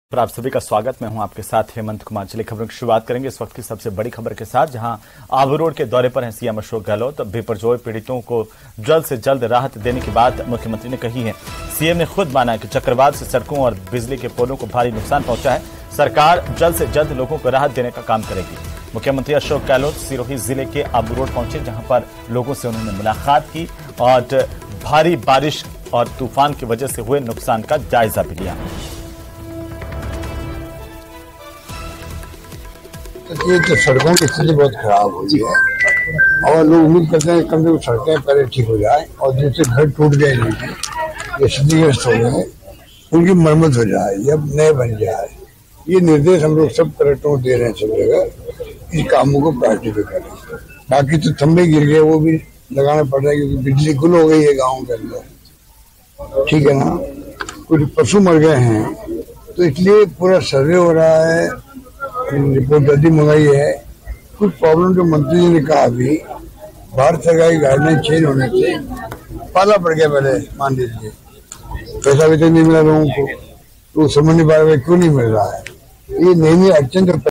पर आप सभी का स्वागत। मैं हूं आपके साथ हेमंत कुमार। चलिए खबरों की शुरुआत करेंगे इस वक्त की सबसे बड़ी खबर के साथ, जहां आबू रोड के दौरे पर हैं सीएम अशोक गहलोत। बेपरजोर पीड़ितों को जल्द से जल्द राहत देने की बात मुख्यमंत्री ने कही है। सीएम ने खुद माना कि चक्रवात से सड़कों और बिजली के पोलों को भारी नुकसान पहुंचा है। सरकार जल्द से जल्द लोगों को राहत देने का काम करेगी। मुख्यमंत्री अशोक गहलोत सिरोही जिले के आबू रोड पहुंचे, जहां पर लोगों से उन्होंने मुलाकात की और भारी बारिश और तूफान की वजह से हुए नुकसान का जायजा भी लिया। ये तो सड़कों की स्थिति बहुत खराब हो गई है और लोग उम्मीद करते हैं कम से कम सड़कें पहले ठीक हो जाए और दूसरे घर टूट गए नहीं, ये क्षतिग्रस्त हो गए, उनकी मरम्मत हो जाए या नए बन जाए। ये निर्देश हम लोग सब कलेक्टरों को दे रहे हैं सब जगह, इस कामों को प्रायोरिटी पे करें। बाकी तो थंबे गिर गए, वो भी लगाना पड़ रहा है क्योंकि बिजली गुल हो गई है गाँव के अंदर, ठीक है ना। कुछ पशु मर गए हैं, तो इसलिए पूरा सर्वे हो रहा है, रिपोर्ट जल्दी मंगाई है। कुछ प्रॉब्लम जो मंत्री जी ने कहा अभी भारत सरकार की गाइडलाइन चेंज होने से पाला पड़ गया। पहले मान लीजिए पैसा भी तो नहीं मिला लोगों को, तो समझ नहीं पा रहे क्यों नहीं मिल रहा है। ये नई नई अड़चन